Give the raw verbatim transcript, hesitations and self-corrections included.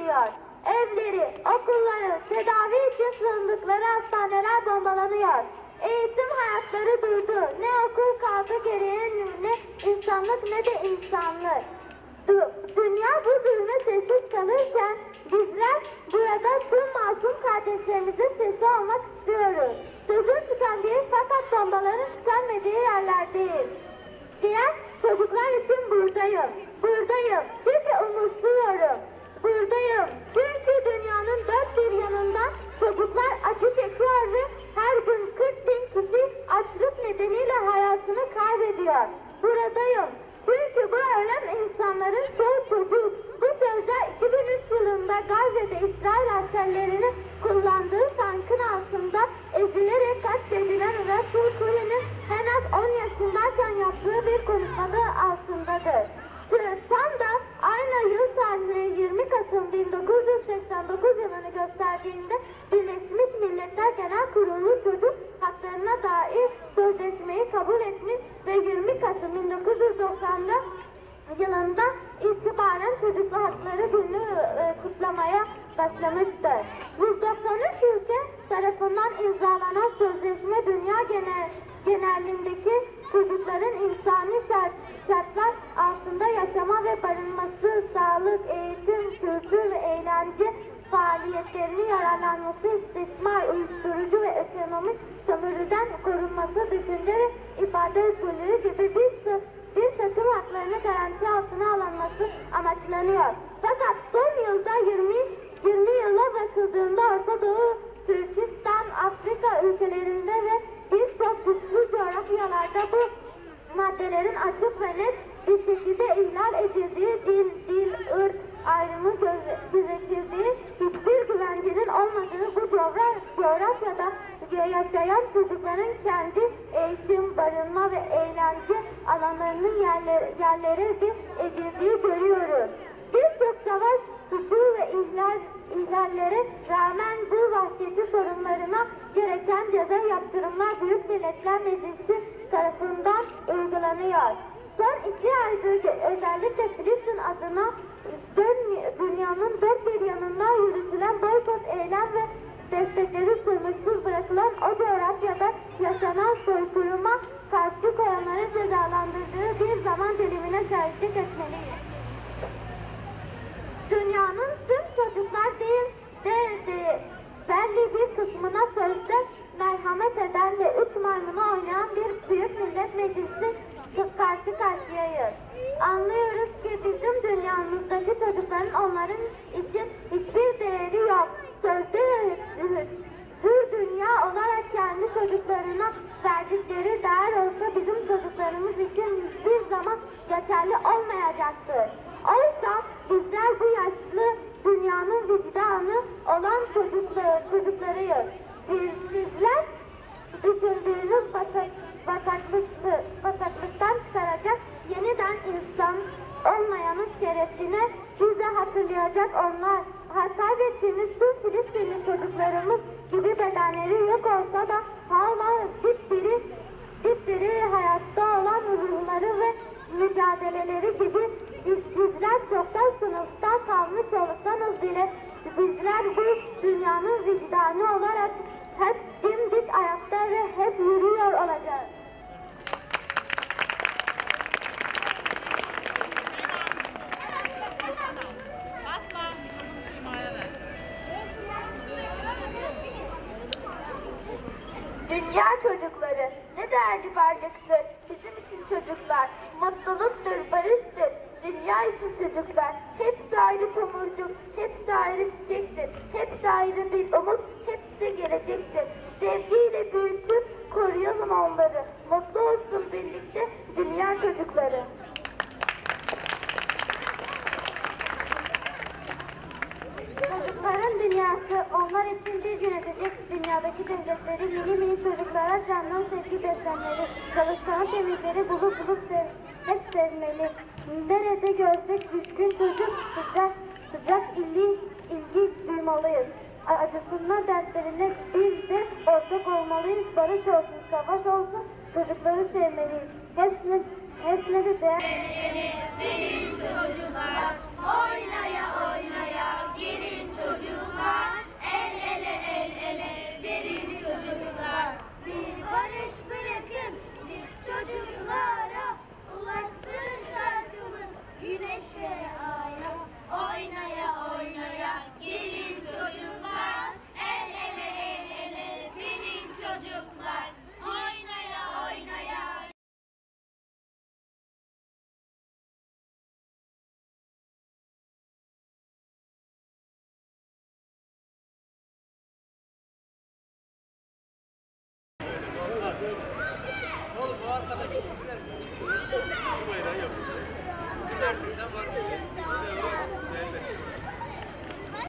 ediliyor. Evleri, okulları, tedavi için sığındıkları hastaneler bombalanıyor. Eğitim hayatları durdu. Ne okul kaldı geriye, ne insanlık ne de insanlık. Dünya bu zulme sessiz kalırken bizler burada tüm masum kardeşlerimizin sesi olmak istiyoruz. Sözün tükendiği fakat bombaların tükenmediği yerlerdeyiz. Diğer çocuklar için buradayım. Buradayım çünkü umutsuyorum. Buradayım çünkü dünyanın dört bir yanından çocuklar acı çekiyor ve her gün kırk bin kişi açlık nedeniyle hayatını kaybediyor. Buradayım çünkü bu ölen insanların çoğu çocuk. Bu sözler iki bin üç yılında Gazze'de İsrail askerlerinin kullandığı tankın altında ezilerek katledilen Rasul Kuli'nin en az on yaşındayken yaptığı bir konuşmada altındadır. Tam da aynı yıl tarihi yirmi Kasım bin dokuz yüz seksen dokuz yılını gösterdiğinde Birleşmiş Milletler Genel Kurulu çocuk haklarına dair sözleşmeyi kabul etmiş ve yirmi Kasım bin dokuz yüz doksan'da yılında itibaren çocuk hakları günü e, kutlamaya başlamıştır. yüz doksan üç ülke tarafından imzalanan sözleşme dünya genel, genelindeki çocukların insani şart, şartlar altında yaşama ve barınması, sağlık, eğitim, kültür ve eğlence faaliyetlerini yararlanması, istismar, uyuşturucu ve ekonomik sömürüden korunması, düşünce ve ifade özgürlüğü gibi bir, bir takım haklarını garanti altına alınması amaçlanıyor. Fakat son yılda yirmi, yirmi yıla bakıldığında Orta Doğu, Türkistan, Afrika ülkelerinde ve birçok güçlü coğrafyalarda bu maddelerin açık ve net bir şekilde ihlal edildiği, din, dil, ırk ayrımı gözetildiği, hiçbir güvencenin olmadığı bu coğrafyada yaşayan çocukların kendi eğitim, barınma ve eğlence alanlarının yerleri, yerleri edildiği görüyoruz. Birçok savaş suçu ve ihlal, ihlallere rağmen bu vahşeti sorunlarına gereken ceza yaptırımlar Büyük Milletler Meclisi tarafından uygulanıyor. Son iki aydır özellikle Filistin adına dünyanın dört bir yanından yürütülen boykot eylem ve destekleri sonuçsuz bırakılan o coğrafyada yaşanan soykırıma karşı koyanları cezalandırdığı bir zaman dilimine şahitlik etmeliyiz. Dünyanın tüm çocuklar değil de, de belli bir kısmına sözde merhamet eden ve üç maymunu oynayan bir Büyük Millet Meclisi karşı karşıyayız. Anlıyoruz ki bizim dünyamızdaki çocukların onların için hiçbir değeri yok. Sözde hür dünya olarak kendi çocuklarına verdikleri değer olsa bizim çocuklarımız için hiçbir zaman geçerli olmayacaktır. Oysa bizler bu yaşlı dünyanın vicdanı olan çocukları, çocuklarıyız. Biz, sizler düşündüğünüz batak, bataklık, bataklıktan çıkaracak yeniden insan olmayanın şerefine size hatırlayacak onlar. Kaybettiğimiz tüm Filistinli çocuklarımız gibi bedenleri yok olsa da hala dipdiri, dipdiri hayatta olan ruhları ve mücadeleleri gibi sizler çoktan sınıfta kalmış olsanız bile bizler bu dünyanın vicdanı olarak hep dimdik ayakta ve hep yürüyor olacağız. Dünya çocukları ne değerli varlıktır. Bizim için çocuklar mutluluktur, barıştır. Dünya için çocuklar hepsi ayrı tomurcuk, hepsi ayrı çiçektir. Hepsi ayrı bir umut, hepsi de gelecektir. Sevgiyle büyütüp koruyalım onları. Mutlu olsun birlikte dünya çocukları. Çocukların dünyası onlar için bir yönetecek dünyadaki devletleri mini mini çocuklara candan sevgi beslenmeli. Çalışkanı temizleri bulup bulup sev, hep sevmeli. Nerede görsek düşkün çocuk sıcak sıcak ilgi, ilgi duymalıyız. Acısına dertlerine biz de ortak olmalıyız. Barış olsun, savaş olsun çocukları sevmeliyiz. Hepsine, hepsine de değer. Benim çocuklar oynaya oynaya Oğlum bu arkadaş.